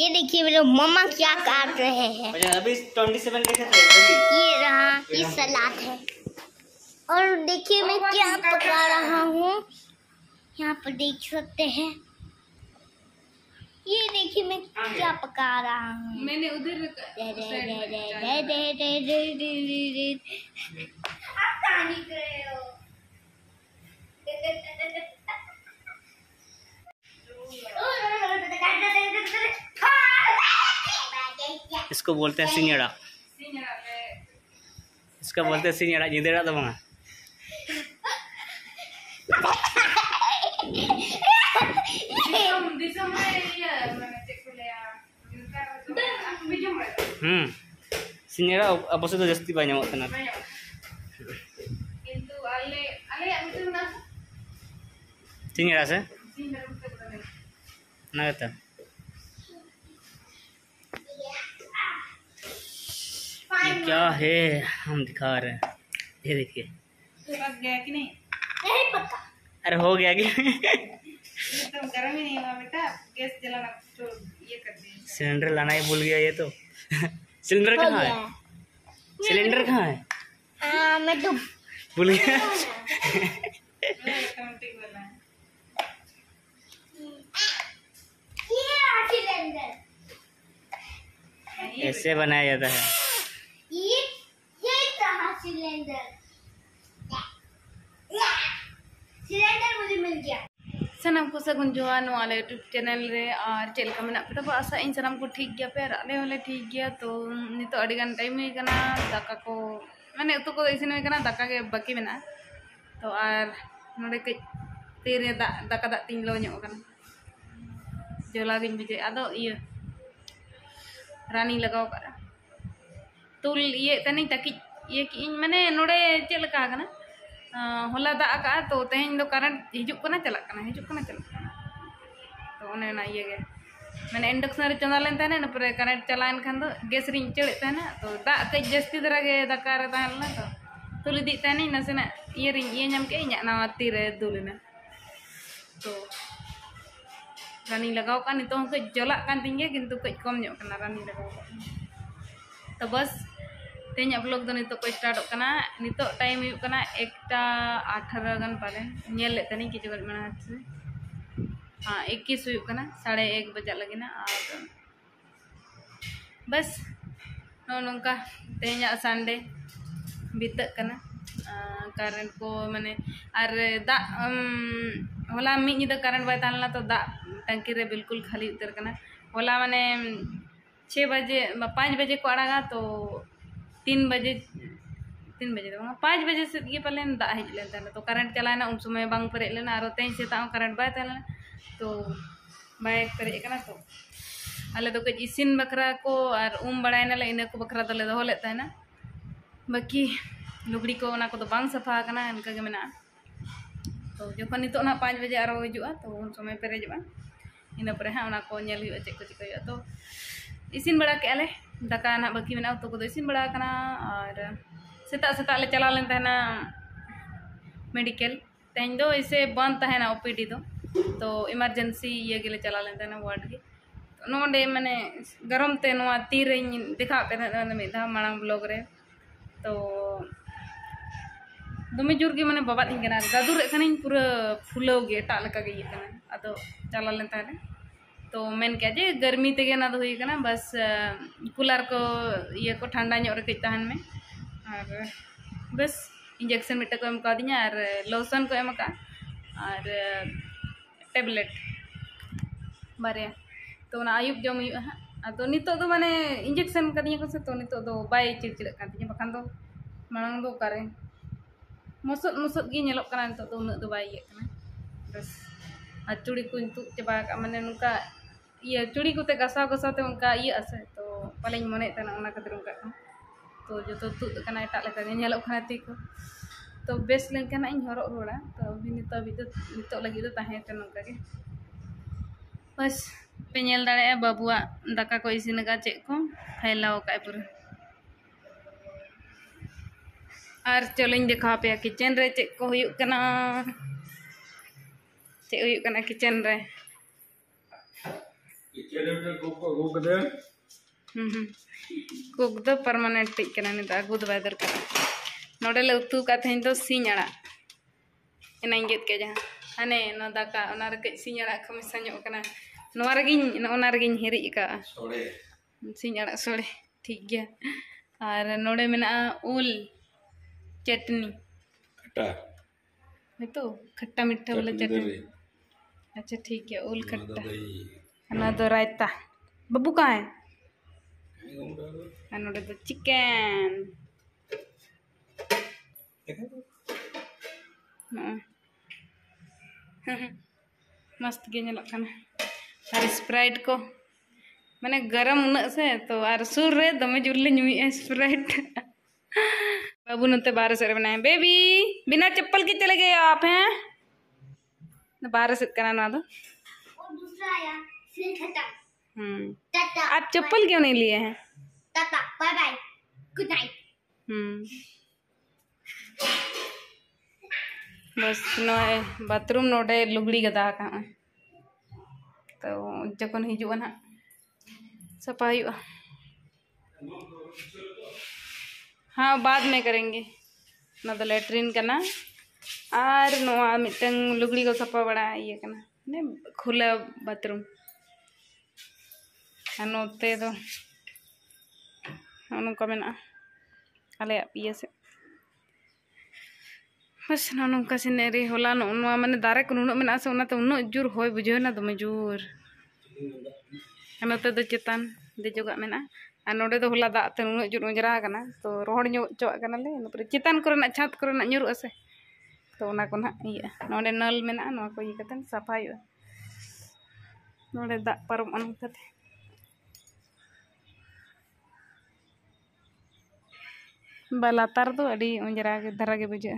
ये देखिए मेरे मम्मा क्या काट रहे हैं। अभी 27 कैसे थे? ये रहा, ये सलाद है। और देखिए मैं क्या पका रहा हूँ, यहाँ पर देख सकते हैं। ये देखिए मैं क्या पका रहा हूँ। मैंने उधर आप कहाँ निकल रहे हो? इसको बोलते हैं सिंगड़ा। इसका बोलते हैं सिंगड़ा, जिंदेड़ा तो बंगा। सिंगड़ा अब से तो जस्ती बाय ᱧᱟᱢᱚᱜ ᱠᱟᱱᱟ। किंतु आले मिटना सिंगड़ा से ना कहता ये क्या है हम दिखा रहे हैं। ये देखिए पक गया कि नहीं? नहीं पका। अरे हो गया कि एकदम गर्म ही नहीं हुआ बेटा, गैस जलाना तो ये कर दे। सिलेंडर लाना ही भूल गया ये तो। सिलेंडर कहाँ है? सिलेंडर कहाँ है? मैं तो भूल गया। सिलेंडर ऐसे बनाया जाता है। ये रहा सिलेंडर। सिलेंडर मुझे मिल गया। सनम को सगुन जोहार वाले यूट्यूब चैनल रे और चेल का मेना पे आशा इन सनम को ठीक गया पे आले वाले ठीक गया। तो नितो अड़ी गान टाइम हुई कना दाका को माने उतु को इसिन हुई कना दाका के बाकी मेना। तो और नोडे के तेरे दाका दा तीन लो ᱧᱚᱜ कना जोला गिन बुझे आदो ये रानी लगाव करा तुल ये तनी तकी ये कि माने नोडे चेल का कना होला दा का तो तेहन दो करंट हिजुक कना चलक कना तो ओने ना ये गे मैंने इंडक्शन रे चंदा लेन तने न पर करंट चलाइन खान दो गैस रे चले तने तो दा के जस्ती दरा गे दाका रे ताहला तो तुली दी तने नसेना ये रे ये ñam के इña ना ती रे दुलना तो रानी लगाव का नितो के जला कान तिंगे किंतु कई कम ñok कना रानी लगाव तो बस तेज ब्लॉग दो नितो को स्टार्ट कना। नितो टाइम हुई कना 1:18 गन पाले नेल ले तनी किछु गन मना से हाँ 21 हुई कना 1:30 बजे लगेना। और बस नोंका तेज संडे बीत कना करंट को माने और दा होला मी निदा करंट बाय तानला तो दा टंकी रे बिल्कुल खाली उतर कना। होला माने 6 बजे 5 बजे को अड़ागा तो 3 बजे तो 5 बजे से ये पहले दा हज लेन तो करंट चलाना उन समय बांग परे लेना और तेज से करंट बाय ताना तो बाय परे कना। तो आले तो कई इसिन बकरा को और बड़ायना ले इना को बकरा दले दो ले ताना बाकी लुगड़ी को ना को तो बांग सफा कना इनका के मेना। तो जखन नितो ना 5 बजे आरो हिजुआ तो उन समय पेरेजबा इना परे हां को नेल हुआ चेक को चिकया। तो इसिन बड़ा के आले दाका ना बाकी मेना तो को इसिन बड़ा कना। और सेता ले चला लेन तहना मेडिकल तेन दो इसे बंद तहना ओपीडी तो इमरजेंसी ये गेले चला लेन तहना वार्ड के तो नोडे माने गरम ते नोआ तीर दिखा पे मिधा मांग ब्लॉग रे तो दमे जोर के माने बाबा दिन गादुर खानी पूरा फुलाव गे एटा लका गे ये कना आदो चला लेन तहना। तो मेन क्या जे गर्मी तेगे ना हुई कना बस कूलर को ये को ठंडा ᱧᱚᱜ रे कई तहन में और बस इंजेक्शन मिटा को एम का दिया और लोशन को एम का और टेबलेट बारे तो ना आयुब जम तो नितो तो माने इंजेक्शन का दिया को से तो नितो दो बाय चिड़चिड़ का दिया बखान दो मांग दो करे मसद मसद गे नेलोक कना नितो तो उन दो बाय ये कना बस आ चूड़ी को तु चबा का माने नुका ये चूड़ी को ते गसाव गसाव ते उनका ये असे तो पालेñ मने तना उना खातिर उनका तो जो तो तु कना एटा लेका गे नेलोक खाना ती को तो बेस लेन कना इन हरो रोड़ा तो अभी नितो लगी तो ताहे ते नुका के बस पे नेल दाड़े बाबुआ दाका को इसिन का चे को फैलाव का पूरा। और चलोñ देखा पे किचन रे चे को हुयु कना चे हुयु कना किचन रे कुक दो परमानेंट टिक कना नि आगु दो बाय दरकार नोडे ले उतु का थेन तो सिंह अड़ा एना इंगेत के जहां हाने न दाका ओना रे कई सिंह अड़ा खमिसा ᱧᱚᱜ कना नोआ रेगिन ओना रेगिन हेरिज का सोड़े सिंह अड़ा सोड़े ठीक गया और नोडे मेना उल चटनी खट्टा तो खट्टा मीठा वाला चटनी अच्छा ठीक है उल खट्टा ना दो रायता बब्बू कहाँ है नोडे दो चिकन मस्त गे ñelok kana और स्प्राइट को माने गरम उना से तो और सुर रे दमे जुरले ᱧᱩᱭ स्प्राइट बाबू नते बाहर से बनाए बेबी बिना चप्पल के चले गए आप हैं बाहर से करना ना दो और दूसरा आया सिल खट्टा टाटा आप चप्पल क्यों नहीं लिए हैं tata bye bye good night बस नोए बाथरूम नोडे लुगड़ी गदा का तो जखन हिजुआ ना सफा हुआ हाँ बाद में करेंगे ना तो लेट्रिन करना और नोआ मिटंग लुगड़ी को सफा बड़ा ये करना ने खुला बाथरूम नोते तो उनको मेना अले पिए से बस नौका सिनेरी होला नोआ माने दारे को नुनो मेना से उना तो उनो जुर होय बुझे ना दमे जुर नोते दो चेतान देजोगा मेना और नोडे दो होला दा ते उनो जुर उजरा कना तो रोहड़ ᱧᱚᱜ चोआ कना ले ᱱᱚᱯᱨᱮ चेतान करना छात करना ᱧᱩᱨᱩᱜᱼᱟ से तो उना को ना इया नोडे नल मेना नोआ को इ कतन सफा हुआ नोडे दा परम अन कते बलातार दो अड़ी उजरा के धरा के बुझे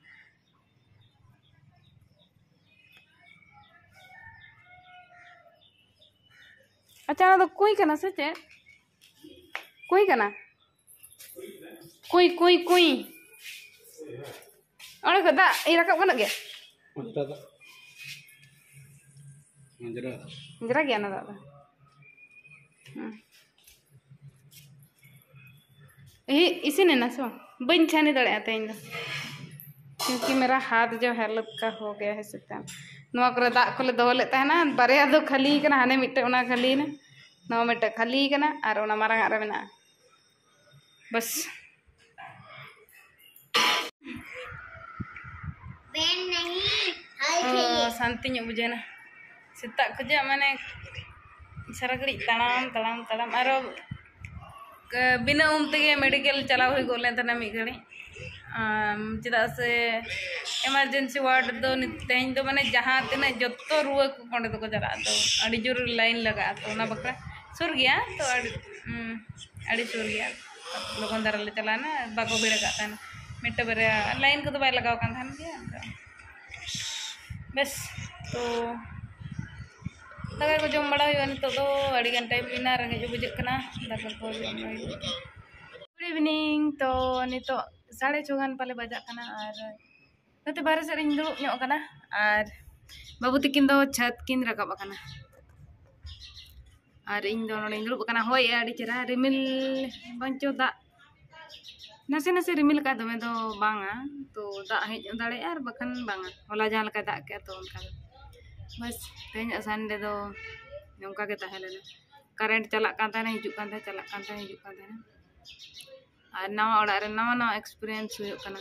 अच्छा ना तो कोई करना से चे कोई करना कोई कोई कोई और कदा ये रखा कौन गया जरा गया ना दादा ये इसी ने ना सो बन छाने दड़े आते हैं क्योंकि मेरा हाथ जो हालत का हो गया है सकता नोआ करे दा को ले दो लेता है ना बारिया दो खाली कना हाने मिट्टे उना खाली ना नोआ मिट्टे खाली कना और उना मारा आरे मेना बस पेन नहीं हाय शांति ᱧᱚᱜ बुझे ना सेता खजा माने सारा घड़ी तड़ाम तड़ाम तड़ाम और बिना उम तेगे मेडिकल चलाव हुई गोले तना मी घड़ी चेदा से इमरजेंसी वार्ड दो तेज दो माने जहाँ तीन जो रुआ को कोंडे तो को चला तो अड़ी जोर लाइन लगा तो ना बकरा सुर गया तो अड़ी सुर गया लोगन दारा ले चला ना बाको भीड़ का था मिट्टे बरे लाइन को तो बाय लगाओ कान था गया बस तो दाका को जम बड़ा हुआ नितो तो अड़ी गन टाइम बिना रंगे जो बुझे कना दाका को गुड इवनिंग तो नितो 6:30 गान पाले बजा कना और नते बारे से रिंग दुड़ुब ᱧᱚᱜ कना और बाबू तकिन दो छत किन रकाब कना और इन दो नोडे दुड़ुब कना होय अड़ी चेरा रिमिल बंचो दा नसे नसे रिमिल का दमे दो बांगा तो दा हेज दाड़े और बखन बांगा होला जहां लका दा के तो उनका बस तेज संडे दो नोंका के ताहे लेना करंट चला कांता ना हिजु कांता चला कांता हिजु कांता ना और नवा ओड़ा रे नवा नवा एक्सपीरियंस हुई कना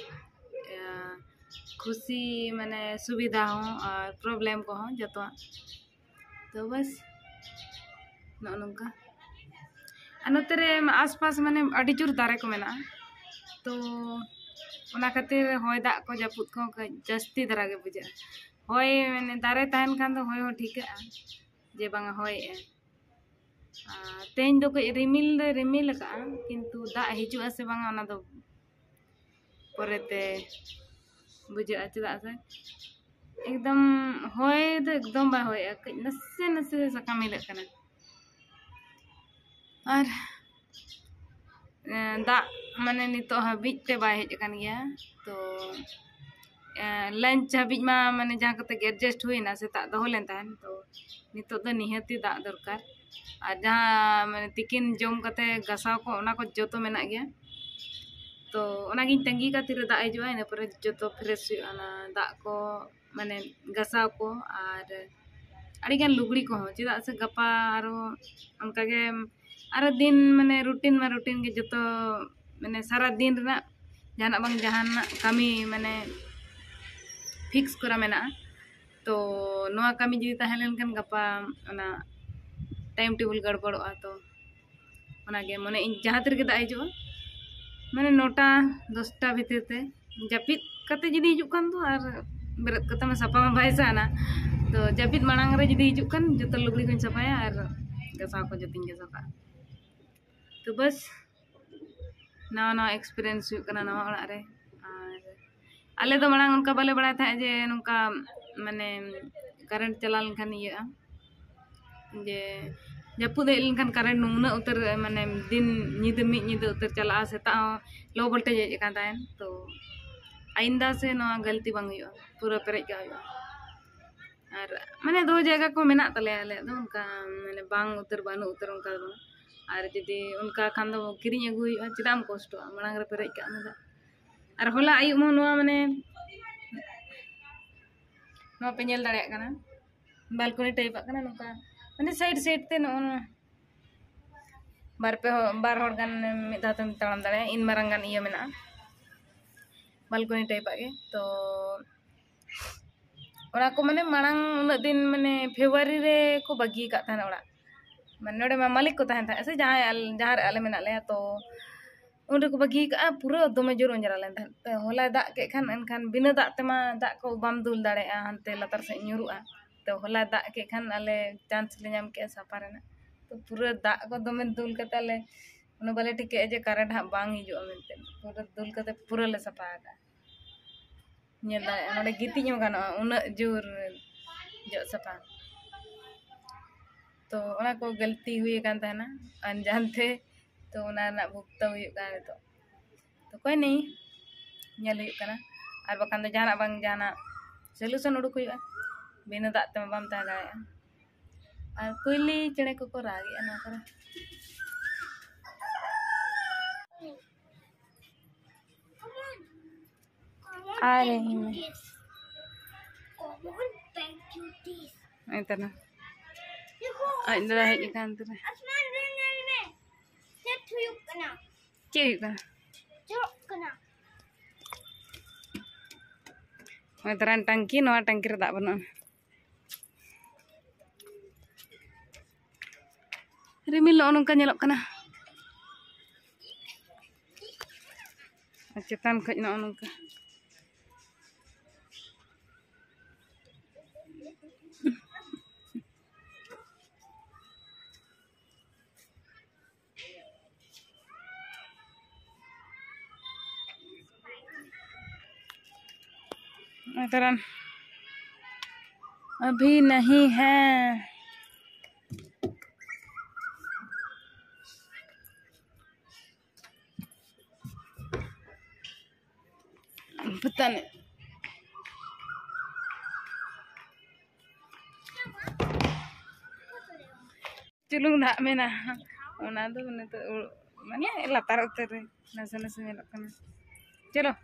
खुशी माने सुविधा हो और प्रॉब्लम को हो जतो तो बस नोंका अनोतरे आसपास माने अड़ी जोर दारे को मेना तो ओना खातिर होय दा को जपुत को जस्ती धरा के बुझे होय माने दारे तहन खान तो होय हो ठीक है जे बांगा होय तेज दो रिमिल का किंतु दा हिजुआ से बांगा ओना दो परेते बुझे चेदा से एकदम होय दो एकदम बा होय नसे नसे सका मिले कना और दा माने नितो हाबिज ते बाय हेज कन गया तो लंच हाबिज माने जहाँ कते एडजस्ट हुई ना सेता दो लेन तहन तो नितो दो निहती दा दरकार और जहाँ माने तिकिन जम कते गसाव को ओना को जो तो मेना गया तो ओनागिन तंगी का तीर दाग हजूआ इन पर जो तो फ्रेश दाग को माने गसाव को और अड़ीगान लुगड़ी को चेदा से गपा आरो उनका के आरो दिन माने रूटीन के जो तो माने सारा दिन रना जहाना बांग जहाना कमी माने फिक्स करा मेना तो नोआ कमी जुदी ताहें लेनखान गपा ओना टाइम टेबल गड़बड़ोआ तो ओनागे मने इन जहाँ तीर के दाग हजूआ माने 9टा 10टा भीतर ते जापिद कते जुदी हिजुग कान तो और बेरत कते में सफा में भाई साना तो जापिद मांग रे जुदी हिजुग कान जतो लुगड़ी को सफाया और गसाव को जतिन के सफा तो बस नवा एक्सपीरियंस नवा ओड़ा रे और आले तो मांग उनका बाले बड़ा था जे नुका माने करेंट चला लेनखान इया जे जपुद हेज लेनखान करेंट नुना उतर माने दिन नींद मिद नींद उतर चला सेता लो वोल्टेज हेज कान ताहेन तो आइंदा से नवा गलती बांग हुआ पूरा पेरेज का हुआ और माने दो जगह को मेना तले आले दो उनका माने बांग उतर बानु उतर उनका और जदी उनका खान दो किरिंग अगु हुआ चिदाम कष्ट मांग रे पेरेज का ना और होला आयु मो नवा माने नवा पे नेल दाड़े काना बालकनी टाइप काना नुका माने साइड ते नो बार हर गान मिदा तम ताम दाड़े इन मारंगान इया मेना बालकनी टाइप आगे तो ओना को माने मांग उन दिन माने फेब्रुआरी रे को बागी का था ओड़ा माने नोडे मा मालिक को ताहन था से जहाँ आले मेना ले तो उन को बागी का पूरा दमे जोर अंजरा लेन था तो होला दाग के खान एनखान बिना दाग तेमा दाग को बाम दुल दाड़े हनते लतार से न्यूरुआ तो होला दाग के खान आले चांस ले नाम के साफा रेना तो पूरा दाग को दमे दुल कते आले उन बाले टिके जे करेंट हा बांग हिजुआ मेनते पूरा दुल कते पूरा ले साफा का नेल दाड़े नोडे गितिñ गानो उन जोर जो साफा तो ओना को गलती हुई कान ताना अनजान थे तो ओना ना भुगता हुई कान तो कोई नहीं नेल हुई काना और बकान दो जाना बांग जाना सॉल्यूशन उडुक हुई बिना दाग ते बाम ता दाड़े और कोयली चेड़े को रागे ना करे आ रही मैं इतना अंदर है इधर अंदर आसमान में से थुयुक कना क्या चुक कना मैं तरह टंकी नवा टंकी रे दाग बना रिमिल नोंका नेलोक कना चेतान खज नोंका तरह अभी नहीं है पता नहीं चुलुंग दाग मेना ओना दो माने लातार उतर नसे नसे मेलोक कना चलो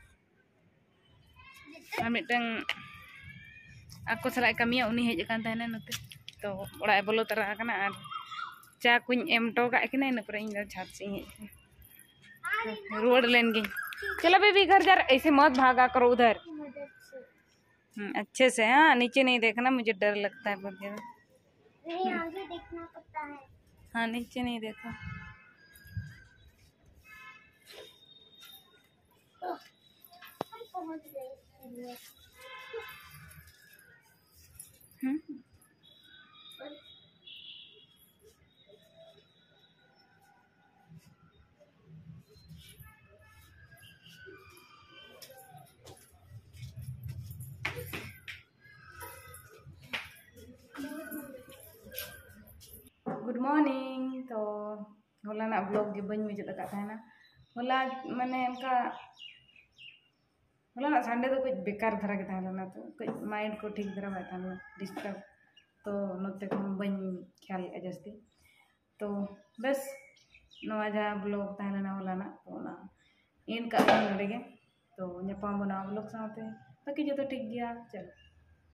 मिटन ako salai kami uni hej kan tahena note to ora bolo tara kana ar cha kuñ em to ka kina ina pura इन छात से ही रोड लेन गई चलो बेबी घर जा ऐसे मत भागा करो उधर अच्छे से हाँ नीचे नहीं देखना मुझे डर लगता है बहुत ज्यादा आगे देखना पड़ता है हाँ नीचे नहीं देखा हम पहुंच गए गुड मॉर्निंग तो होला ना ब्लॉग के बन मुझे लगा था ना होला मैंने इनका होला ना संडे तो कुछ बेकार धरा के था ना तो कुछ माइंड को ठीक धरा बैठा ना डिस्टर्ब तो नोते को बन ख्याल जस्ती तो बस नवा जहाँ ब्लॉग तहना होलाना तो ना इन का नोड़े तो ब्लॉग साथे बाकी जो तो ठीक गया चलो।